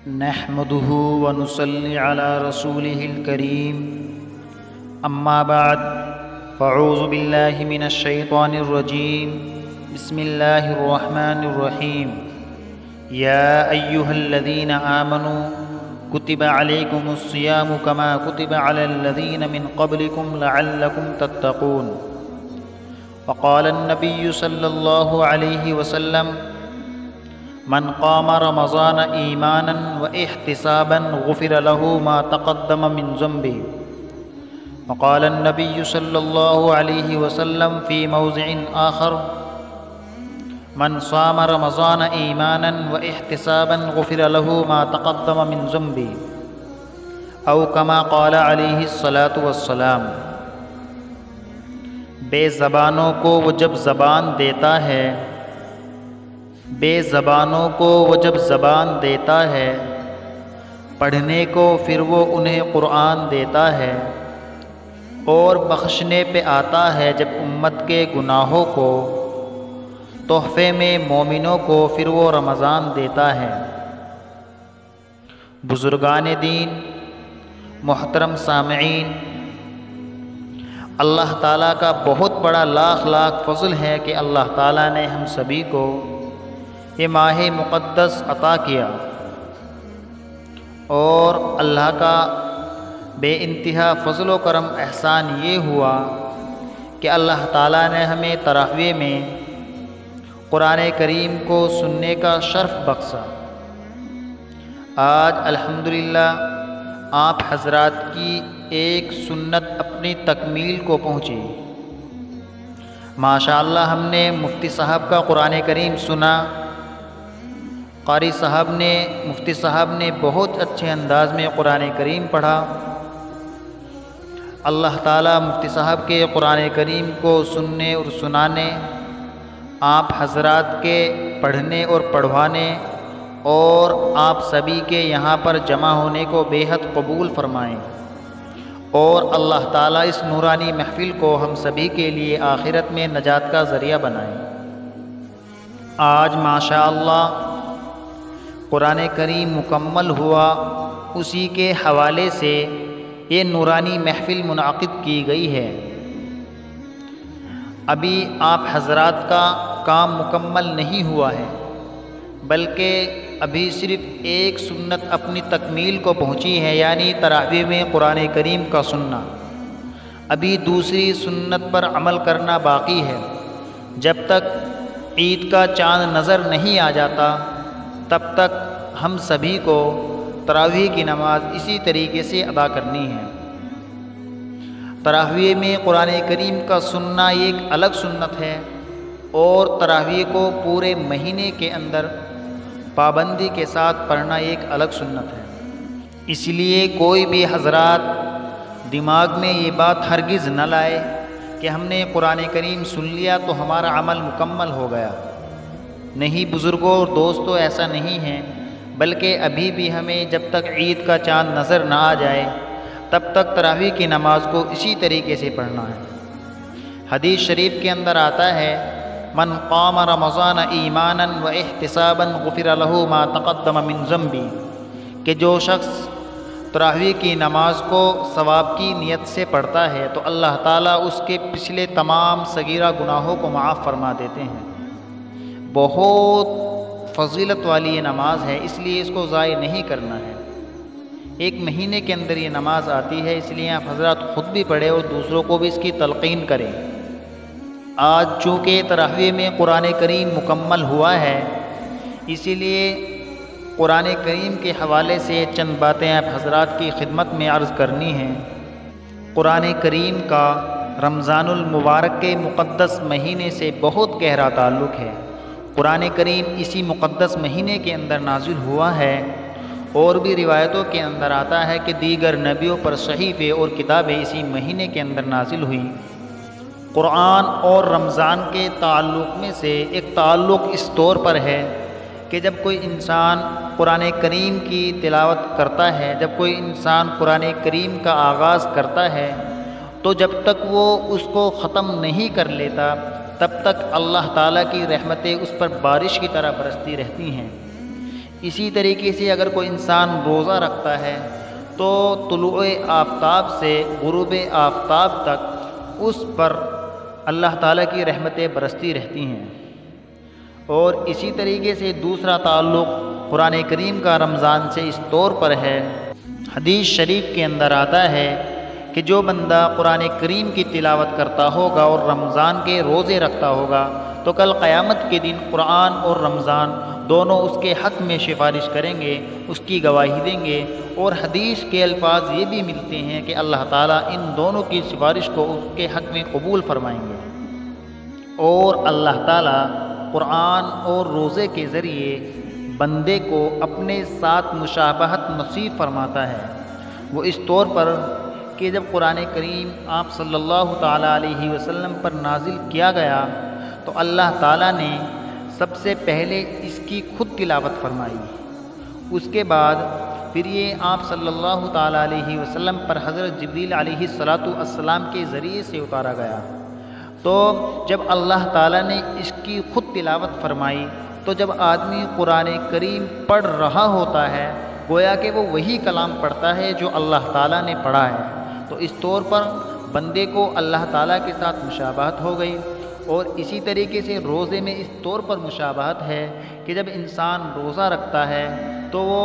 نحمده ونصلي على رسوله الكريم أما بعد فأعوذ بالله من الشيطان الرجيم بسم الله الرحمن الرحيم يا أيها الذين آمنوا كتب عليكم الصيام كما كتب على الذين من قبلكم لعلكم تتقون وقال النبي صلى الله عليه وسلم من قام رمضان ایمانا واحتسابا غفر له ما تقدم من ذنبه وقال النبي صلى الله عليه وسلم في موضع آخر من صام رمضان ایمانا واحتسابا غفر له ما تقدم من ذنبه او كما قال عليه الصلاة والسلام۔ بے زبانوں کو وہ جب زبان دیتا ہے بے زبانوں کو وہ جب زبان دیتا ہے، پڑھنے کو پھر وہ انہیں قرآن دیتا ہے، اور بخشنے پہ آتا ہے جب امت کے گناہوں کو، تحفے میں مومنوں کو پھر وہ رمضان دیتا ہے۔ بزرگان دین، محترم سامعین، اللہ تعالیٰ کا بہت بڑا لاکھ لاکھ فضل ہے کہ اللہ تعالیٰ نے ہم سبھی کو یہ ماہ مقدس عطا کیا، اور اللہ کا بے انتہا فضل و کرم احسان یہ ہوا کہ اللہ تعالیٰ نے ہمیں تراویح میں قرآن کریم کو سننے کا شرف بخشا۔ آج الحمدللہ آپ حضرات کی ایک سنت اپنی تکمیل کو پہنچی۔ ماشاءاللہ ہم نے مفتی صاحب کا قرآن کریم سنا، قاری صاحب نے، مفتی صاحب نے بہت اچھے انداز میں قرآن کریم پڑھا۔ اللہ تعالیٰ مفتی صاحب کے قرآن کریم کو سننے اور سنانے، آپ حضرات کے پڑھنے اور پڑھوانے، اور آپ سبھی کے یہاں پر جمع ہونے کو بے حد قبول فرمائیں، اور اللہ تعالیٰ اس نورانی محفل کو ہم سبھی کے لیے آخرت میں نجات کا ذریعہ بنائیں۔ آج ماشاءاللہ قرآن کریم مکمل ہوا، اسی کے حوالے سے یہ نورانی محفل منعقد کی گئی ہے۔ ابھی آپ حضرات کا کام مکمل نہیں ہوا ہے، بلکہ ابھی صرف ایک سنت اپنی تکمیل کو پہنچی ہے، یعنی تراویح میں قرآن کریم کا سننا۔ ابھی دوسری سنت پر عمل کرنا باقی ہے۔ جب تک عید کا چاند نظر نہیں آ جاتا تب تک ہم سبھی کو تراویح کی نماز اسی طریقے سے ادا کرنی ہے۔ تراویح میں قرآن کریم کا سننا ایک الگ سنت ہے، اور تراویح کو پورے مہینے کے اندر پابندی کے ساتھ پڑھنا ایک الگ سنت ہے۔ اس لیے کوئی بھی حضرات دماغ میں یہ بات ہرگز نہ لائے کہ ہم نے قرآن کریم سن لیا تو ہمارا عمل مکمل ہو گیا۔ نہیں بزرگوں اور دوستوں، ایسا نہیں ہے، بلکہ ابھی بھی ہمیں جب تک عید کا چاند نظر نہ آ جائے تب تک تراویح کی نماز کو اسی طریقے سے پڑھنا ہے۔ حدیث شریف کے اندر آتا ہے من قام رمضان ایمانا واحتسابا غفر له ما تقدم من ذنبه، کہ جو شخص تراویح کی نماز کو ثواب کی نیت سے پڑھتا ہے تو اللہ تعالیٰ اس کے پچھلے تمام صغیرہ گناہوں کو معاف فرما دیتے ہیں۔ بہت فضیلت والی یہ نماز ہے، اس لیے اس کو ضائع نہیں کرنا ہے۔ ایک مہینے کے اندر یہ نماز آتی ہے، اس لیے آپ حضرات خود بھی پڑھیں اور دوسروں کو بھی اس کی تلقین کریں۔ آج چونکہ تراویح میں قرآن کریم مکمل ہوا ہے، اسی لیے قرآن کریم کے حوالے سے چند باتیں آپ حضرات کی خدمت میں عرض کرنی ہیں۔ قرآن کریم کا رمضان المبارک کے مقدس مہینے سے بہت گہرا تعلق ہے۔ قرآن کریم اسی مقدس مہینے کے اندر نازل ہوا ہے، اور بھی روایتوں کے اندر آتا ہے کہ دیگر نبیوں پر صحیفے اور کتابیں اسی مہینے کے اندر نازل ہوئیں۔ قرآن اور رمضان کے تعلق میں سے ایک تعلق اس طور پر ہے کہ جب کوئی انسان قرآن کریم کی تلاوت کرتا ہے، جب کوئی انسان قرآن کریم کا آغاز کرتا ہے، تو جب تک وہ اس کو ختم نہیں کر لیتا تب تک اللہ تعالیٰ کی رحمتیں اس پر بارش کی طرح برستی رہتی ہیں۔ اسی طریقے سے اگر کوئی انسان روزہ رکھتا ہے تو طلوع آفتاب سے غروب آفتاب تک اس پر اللہ تعالیٰ کی رحمتیں برستی رہتی ہیں۔ اور اسی طریقے سے دوسرا تعلق قرآن کریم کا رمضان سے اس طور پر ہے، حدیث شریف کے اندر آتا ہے کہ جو بندہ قرآن کریم کی تلاوت کرتا ہوگا اور رمضان کے روزے رکھتا ہوگا تو کل قیامت کے دن قرآن اور رمضان دونوں اس کے حق میں سفارش کریں گے، اس کی گواہی دیں گے۔ اور حدیث کے الفاظ یہ بھی ملتے ہیں کہ اللہ تعالیٰ ان دونوں کی سفارش کو اس کے حق میں قبول فرمائیں گے، اور اللہ تعالیٰ قرآن اور روزے کے ذریعے بندے کو اپنے ساتھ مشابہت نصیب فرماتا ہے۔ وہ اس طور پر کہ جب قرآن کریم آپ صلی اللہ تعالیٰ علیہ وسلم پر نازل کیا گیا تو اللہ تعالیٰ نے سب سے پہلے اس کی خود تلاوت فرمائی، اس کے بعد پھر یہ آپ صلی اللہ تعالیٰ علیہ وسلم پر حضرت جبریل علیہ السلام کے ذریعے سے اتارا گیا۔ تو جب اللہ تعالیٰ نے اس کی خود تلاوت فرمائی تو جب آدمی قرآن کریم پڑھ رہا ہوتا ہے گویا کہ وہ وہی کلام پڑھتا ہے جو اللہ تعالیٰ نے پڑھا ہے۔ تو اس طور پر بندے کو اللہ تعالیٰ کے ساتھ مشابہت ہو گئی۔ اور اسی طریقے سے روزے میں اس طور پر مشابہت ہے کہ جب انسان روزہ رکھتا ہے تو وہ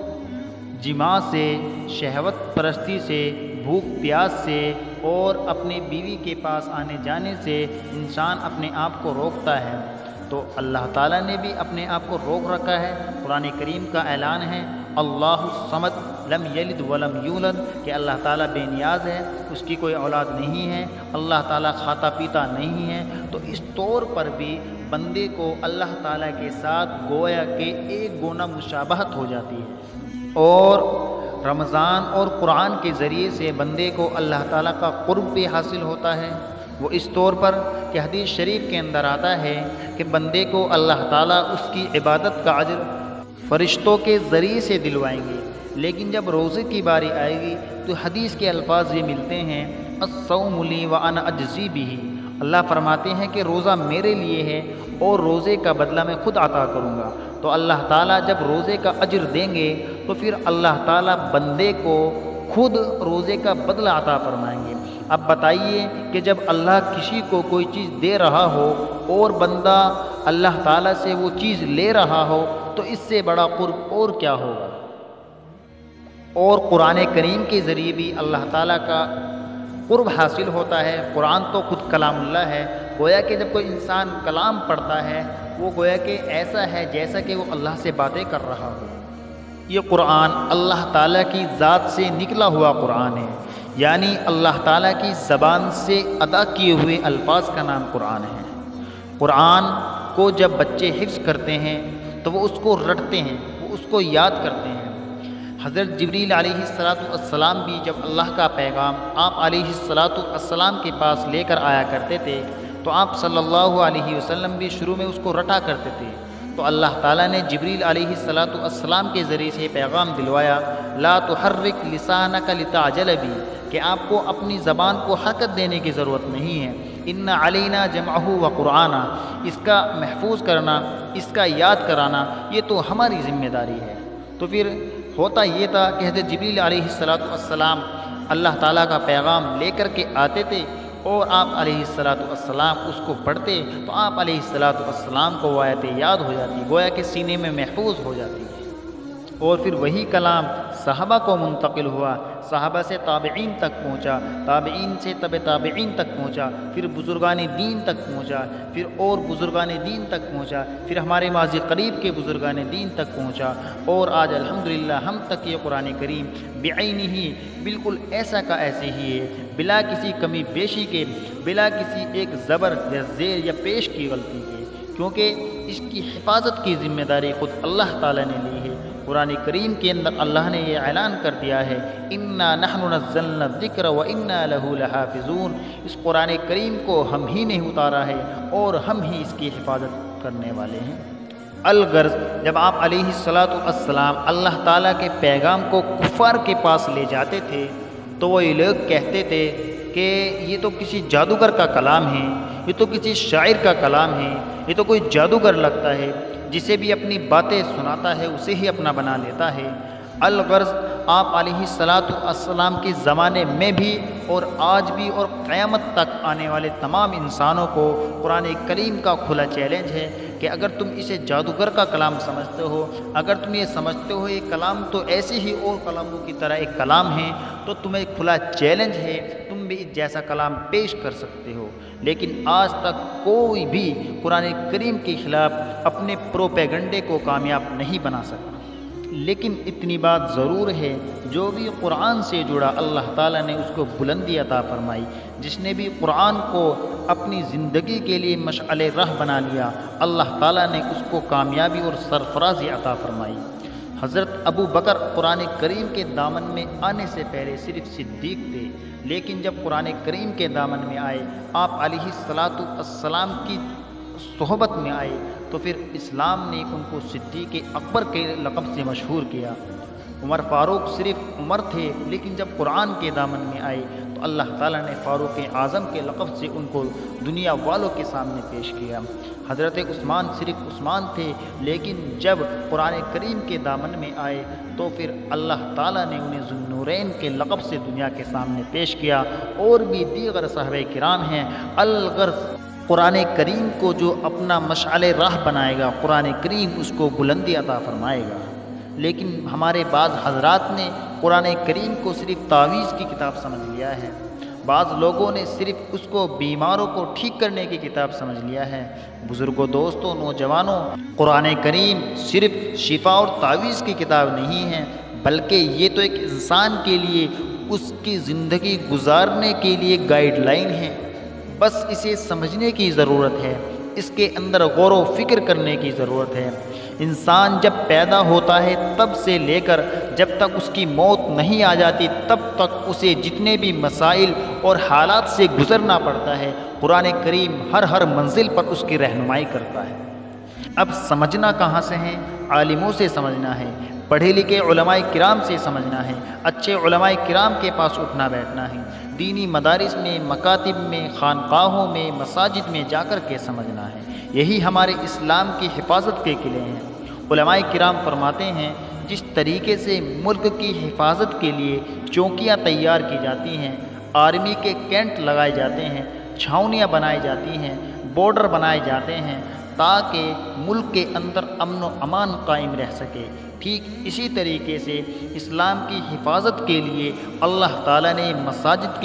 جماع سے، شہوت پرستی سے، بھوک پیاس سے اور اپنے بیوی کے پاس آنے جانے سے انسان اپنے آپ کو روکتا ہے۔ تو اللہ تعالیٰ نے بھی اپنے آپ کو روک رکھا ہے۔ قرآن کریم کا اعلان ہے اللہ الصمد لم یلد ولم یولد، کہ اللہ تعالیٰ بے نیاز ہے، اس کی کوئی اولاد نہیں ہے، اللہ تعالیٰ کھاتا پیتا نہیں ہے۔ تو اس طور پر بھی بندے کو اللہ تعالیٰ کے ساتھ گویا کہ ایک گونا مشابہت ہو جاتی ہے۔ اور رمضان اور قرآن کے ذریعے سے بندے کو اللہ تعالیٰ کا قرب بھی حاصل ہوتا ہے۔ وہ اس طور پر کہ حدیث شریف کے اندر آتا ہے کہ بندے کو اللہ تعالیٰ اس کی عبادت کا اجر فرشتوں کے ذریعے سے دلوائیں گے، لیکن جب روزے کی باری آئے گی تو حدیث کے الفاظ یہ ملتے ہیں الصوم لی وانا اجزی بہ، اللہ فرماتے ہیں کہ روزہ میرے لیے ہے اور روزے کا بدلہ میں خود عطا کروں گا۔ تو اللہ تعالیٰ جب روزے کا اجر دیں گے تو پھر اللہ تعالیٰ بندے کو خود روزے کا بدلہ عطا فرمائیں گے۔ اب بتائیے کہ جب اللہ کسی کو کوئی چیز دے رہا ہو اور بندہ اللہ تعالیٰ سے وہ چیز لے رہا ہو تو اس سے بڑا قرب اور کیا ہوگا۔ اور قرآن کریم کے ذریعے بھی اللہ تعالیٰ کا قرب حاصل ہوتا ہے۔ قرآن تو خود کلام اللہ ہے، گویا کہ جب کوئی انسان کلام پڑھتا ہے وہ گویا کہ ایسا ہے جیسا کہ وہ اللہ سے باتیں کر رہا ہو۔ یہ قرآن اللہ تعالیٰ کی ذات سے نکلا ہوا قرآن ہے، یعنی اللہ تعالیٰ کی زبان سے ادا کیے ہوئے الفاظ کا نام قرآن ہے۔ قرآن کو جب بچے حفظ کرتے ہیں تو وہ اس کو رٹتے ہیں، وہ اس کو یاد کرتے ہیں۔ حضرت جبریل علیہ السلام بھی جب اللہ کا پیغام آپ علیہ السلام کے پاس لے کر آیا کرتے تھے تو آپ صلی اللہ علیہ وسلم بھی شروع میں اس کو رٹا کرتے تھے۔ تو اللہ تعالیٰ نے جبریل علیہ السلام کے ذریعے سے پیغام دلوایا لا تحرک لسانک لتعجل بہ، کہ آپ کو اپنی زبان کو حرکت دینے کی ضرورت نہیں ہے۔ ان علینا جمعہ و قرآنہ، اس کا محفوظ کرنا، اس کا یاد کرانا یہ تو ہماری ذمہ داری ہے۔ تو پھر ہوتا یہ تھا کہ حضرت جبریل علیہ السلام اللہ تعالیٰ کا پیغام لے کر کے آتے تھے اور آپ علیہ السلام اس کو پڑھتے تو آپ علیہ السلام کو وہ آیتیں یاد ہو جاتی، گویا کہ سینے میں محفوظ ہو جاتی، اور پھر وہی کلام صحابہ کو منتقل ہوا، صحابہ سے تابعین تک پہنچا، تابعین سے تابعین تک پہنچا، پھر بزرگان دین تک پہنچا، پھر اور بزرگان دین تک پہنچا، پھر ہمارے ماضی قریب کے بزرگان دین تک پہنچا، اور آج الحمدللہ ہم تک یہ قرآن کریم بعینہ بالکل ایسا کا ایسے ہی ہے، بلا کسی کمی بیشی کے، بلا کسی ایک زبر یا زیر یا پیش کی غلطی کے، کیونکہ اس کی حفاظت کی ذمہ داری خود اللہ تعالیٰ نے لی ہے۔ قرآن کریم کے اندر اللہ نے یہ اعلان کر دیا ہے انا نحن نزلنا الذکر وانا لہ لحافظون، اس قرآن کریم کو ہم ہی نے اتارا ہے اور ہم ہی اس کی حفاظت کرنے والے ہیں۔ الغرض جب آپ علیہ السلام اللہ تعالیٰ کے پیغام کو کفار کے پاس لے جاتے تھے تو وہ یہ لوگ کہتے تھے کہ یہ تو کسی جادوگر کا کلام ہے، یہ تو کسی شاعر کا کلام ہے، یہ تو کوئی جادوگر لگتا ہے، جسے بھی اپنی باتیں سناتا ہے اسے ہی اپنا بنا لیتا ہے۔ الغرض آپ علیہ الصلاۃ والسلام کے زمانے میں بھی اور آج بھی اور قیامت تک آنے والے تمام انسانوں کو قرآن کریم کا کھلا چیلنج ہے کہ اگر تم اسے جادوگر کا کلام سمجھتے ہو، اگر تم یہ سمجھتے ہو یہ کلام تو ایسے ہی اور کلاموں کی طرح ایک کلام ہے، تو تمہیں کھلا چیلنج ہے، تم بھی اس جیسا کلام پیش کر سکتے ہو۔ لیکن آج تک کوئی بھی قرآن کریم کے خلاف اپنے پروپیگنڈے کو کامیاب نہیں بنا سکا۔ لیکن اتنی بات ضرور ہے، جو بھی قرآن سے جڑا اللہ تعالیٰ نے اس کو بلندی عطا فرمائی۔ جس نے بھی قرآن کو اپنی زندگی کے لیے مشعل راہ بنا لیا، اللہ تعالیٰ نے اس کو کامیابی اور سرفرازی عطا فرمائی۔ حضرت ابو بکر قرآن کریم کے دامن میں آنے سے پہلے صرف صدیق تھے، لیکن جب قرآن کریم کے دامن میں آئے، آپ علیہ الصلاۃ والسلام کی صحبت میں آئے، تو پھر اسلام نے ان کو صدیق اکبر کے لقب سے مشہور کیا۔ عمر فاروق صرف عمر تھے، لیکن جب قرآن کے دامن میں آئے تو اللہ تعالیٰ نے فاروق اعظم کے لقب سے ان کو دنیا والوں کے سامنے پیش کیا۔ حضرت عثمان صرف عثمان تھے، لیکن جب قرآن کریم کے دامن میں آئے تو پھر اللہ تعالیٰ نے انہیں ذو النورین کے لقب سے دنیا کے سامنے پیش کیا۔ اور بھی دیگر صحابہ کرام ہیں۔ الغرض قرآن کریم کو جو اپنا مشعل راہ بنائے گا، قرآن کریم اس کو بلندی عطا فرمائے گا۔ لیکن ہمارے بعض حضرات نے قرآن کریم کو صرف تعویذ کی کتاب سمجھ لیا ہے، بعض لوگوں نے صرف اس کو بیماروں کو ٹھیک کرنے کی کتاب سمجھ لیا ہے۔ بزرگوں، دوستوں، نوجوانوں، قرآن کریم صرف شفا اور تعویذ کی کتاب نہیں ہے، بلکہ یہ تو ایک انسان کے لیے اس کی زندگی گزارنے کے لیے گائیڈ لائن ہے۔ بس اسے سمجھنے کی ضرورت ہے، اس کے اندر غور و فکر کرنے کی ضرورت ہے۔ انسان جب پیدا ہوتا ہے تب سے لے کر جب تک اس کی موت نہیں آ جاتی، تب تک اسے جتنے بھی مسائل اور حالات سے گزرنا پڑتا ہے، قرآن کریم ہر منزل پر اس کی رہنمائی کرتا ہے۔ اب سمجھنا کہاں سے ہے؟ عالموں سے سمجھنا ہے، پڑھے لکھے علماء کرام سے سمجھنا ہے، اچھے علماء کرام کے پاس اٹھنا بیٹھنا ہے، دینی مدارس میں، مکاتب میں، خانقاہوں میں، مساجد میں جا کر کے سمجھنا ہے۔ یہی ہمارے اسلام کی حفاظت کے قلعے ہیں۔ علماء کرام فرماتے ہیں، جس طریقے سے ملک کی حفاظت کے لیے چوکیاں تیار کی جاتی ہیں، آرمی کے کینٹ لگائے جاتے ہیں، چھاؤنیاں بنائی جاتی ہیں، بارڈر بنائے جاتے ہیں تاکہ ملک کے اندر امن و امان قائم رہ سکے، ٹھیک اسی طریقے سے اسلام کی حفاظت کے لیے اللہ تعالیٰ نے مساجد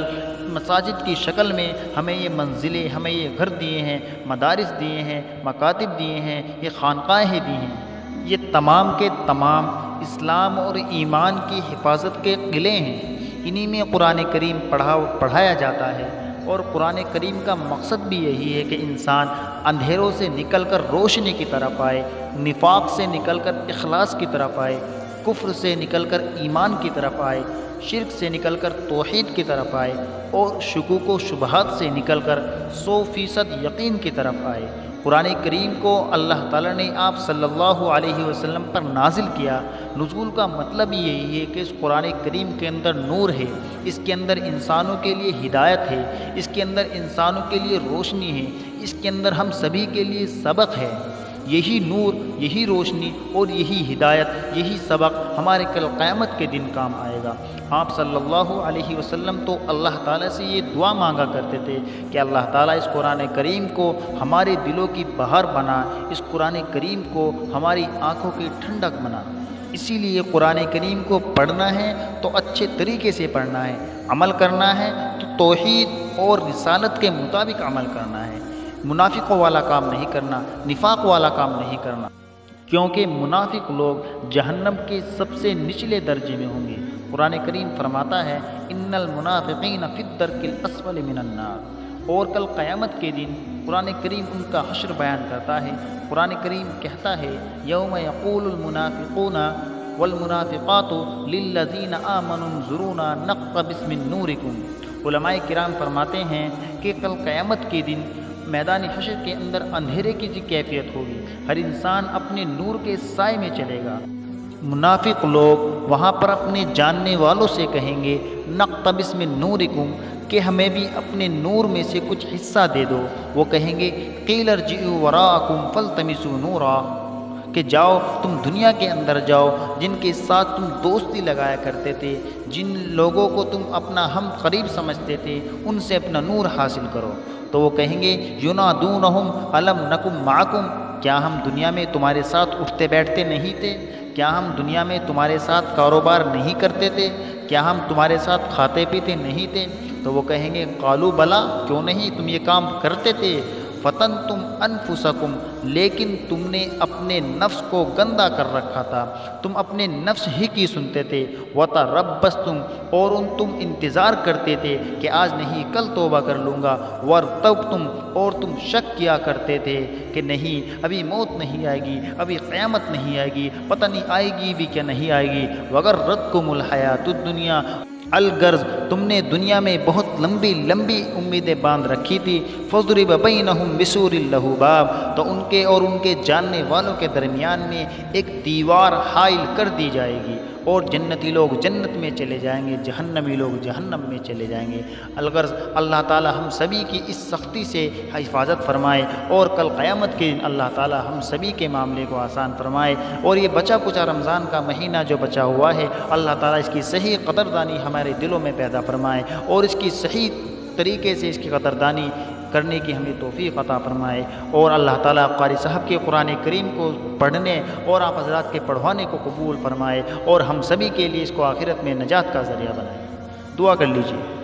کی شکل میں ہمیں یہ منزلیں، ہمیں یہ گھر دیے ہیں، مدارس دیے ہیں، مکاتب دیے ہیں، یہ خانقاہیں دی ہیں۔ یہ تمام کے تمام اسلام اور ایمان کی حفاظت کے قلعے ہیں۔ انہی میں قرآن کریم پڑھایا جاتا ہے، اور قرآن کریم کا مقصد بھی یہی ہے کہ انسان اندھیروں سے نکل کر روشنی کی طرف آئے، نفاق سے نکل کر اخلاص کی طرف آئے، کفر سے نکل کر ایمان کی طرف آئے، شرک سے نکل کر توحید کی طرف آئے، اور شکوک و شبہات سے نکل کر 100% یقین کی طرف آئے۔ قرآن کریم کو اللہ تعالیٰ نے آپ صلی اللہ علیہ وسلم پر نازل کیا۔ نزول کا مطلب یہی ہے کہ اس قرآن کریم کے اندر نور ہے، اس کے اندر انسانوں کے لیے ہدایت ہے، اس کے اندر انسانوں کے لیے روشنی ہے، اس کے اندر ہم سبھی کے لیے سبق ہے۔ یہی نور، یہی روشنی اور یہی ہدایت، یہی سبق ہمارے کل قیامت کے دن کام آئے گا۔ آپ صلی اللہ علیہ وسلم تو اللہ تعالیٰ سے یہ دعا مانگا کرتے تھے کہ اللہ تعالیٰ اس قرآن کریم کو ہمارے دلوں کی بہار بنا، اس قرآن کریم کو ہماری آنکھوں کی ٹھنڈک بنا۔ اسی لیے قرآن کریم کو پڑھنا ہے تو اچھے طریقے سے پڑھنا ہے، عمل کرنا ہے تو توحید اور رسالت کے مطابق عمل کرنا ہے، منافقوں والا کام نہیں کرنا، نفاق والا کام نہیں کرنا، کیونکہ منافق لوگ جہنم کے سب سے نچلے درجے میں ہوں گے۔ قرآن کریم فرماتا ہے ان المنافقین فی الدرک الاسفل من النار، اور کل قیامت کے دن قرآن کریم ان کا حشر بیان کرتا ہے۔ قرآن کریم کہتا ہے یوم یقول المنافقون والمنافقات للذین آمنوا انظرونا نقتبس من نورکم۔ علماء کرام فرماتے ہیں کہ کل قیامت کے دن میدان حشر کے اندر اندھیرے کی کیفیت ہوگی، ہر انسان اپنے نور کے سائے میں چلے گا۔ منافق لوگ وہاں پر اپنے جاننے والوں سے کہیں گے نقتبس من نورکم، کہ ہمیں بھی اپنے نور میں سے کچھ حصہ دے دو۔ وہ کہیں گے قیل ارجعوا وراءکم فالتمسوا نورا، کہ جاؤ تم دنیا کے اندر جاؤ، جن کے ساتھ تم دوستی لگایا کرتے تھے، جن لوگوں کو تم اپنا ہم قریب سمجھتے تھے، ان سے اپنا نور حاصل کرو۔ تو وہ کہیں گے ینادونہم الم نکم معکم، کیا ہم دنیا میں تمہارے ساتھ اٹھتے بیٹھتے نہیں تھے؟ کیا ہم دنیا میں تمہارے ساتھ کاروبار نہیں کرتے تھے؟ کیا ہم تمہارے ساتھ کھاتے پیتے نہیں تھے؟ تو وہ کہیں گے قالوا بلا، کیوں نہیں، تم یہ کام کرتے تھے۔ فتنتم انفسکم، لیکن تم نے اپنے نفس کو گندا کر رکھا تھا، تم اپنے نفس ہی کی سنتے تھے۔ وتربصتم، اور تم انتظار کرتے تھے کہ آج نہیں کل توبہ کر لوں گا۔ وارتبتم، اور تم شک کیا کرتے تھے کہ نہیں ابھی موت نہیں آئے گی، ابھی قیامت نہیں آئے گی، پتہ نہیں آئے گی بھی کیا نہیں آئے گی۔ وغرتکم الحیات الدنیا، الغرض تم نے دنیا میں بہت لمبی لمبی امیدیں باندھ رکھی تھی۔ فضرب بینہم بسور لہ باب، تو ان کے اور ان کے جاننے والوں کے درمیان میں ایک دیوار حائل کر دی جائے گی، اور جنتی لوگ جنت میں چلے جائیں گے، جہنمی لوگ جہنم میں چلے جائیں گے۔ الغرض اللہ تعالی ہم سبھی کی اس سختی سے حفاظت فرمائے، اور کل قیامت کے دن اللہ تعالی ہم سبھی کے معاملے کو آسان فرمائے، اور یہ بچا کچا رمضان کا مہینہ جو بچا ہوا ہے، اللہ تعالی اس کی صحیح قدردانی ہمارے دلوں میں پیدا فرمائے، اور اس کی صحیح طریقے سے اس کی قدردانی کرنے کی ہمیں توفیق عطا فرمائے، اور اللہ تعالیٰ قاری صاحب کے قرآن کریم کو پڑھنے اور آپ حضرات کے پڑھوانے کو قبول فرمائے، اور ہم سبھی کے لیے اس کو آخرت میں نجات کا ذریعہ بنائے۔ دعا کر لیجیے۔